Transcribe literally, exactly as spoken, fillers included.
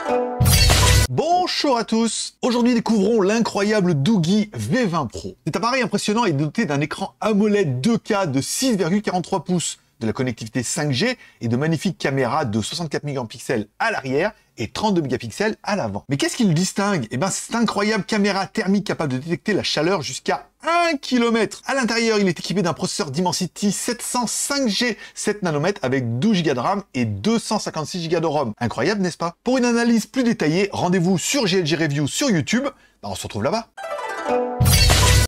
Bonjour à tous. Aujourd'hui, découvrons l'incroyable Doogee V vingt Pro. Cet appareil impressionnant est doté d'un écran AMOLED deux K de six virgule quarante-trois pouces, de la connectivité cinq G et de magnifiques caméras de soixante-quatre mégapixels à l'arrière et trente-deux mégapixels à l'avant. Mais qu'est-ce qui le distingue? Eh ben, cette incroyable caméra thermique capable de détecter la chaleur jusqu'à un kilomètre. À l'intérieur, il est équipé d'un processeur Dimensity sept cents cinq G sept nanomètres avec douze giga de RAM et deux cent cinquante-six giga de ROM. Incroyable, n'est-ce pas? Pour une analyse plus détaillée, rendez-vous sur G L G Review sur YouTube. Ben, on se retrouve là-bas.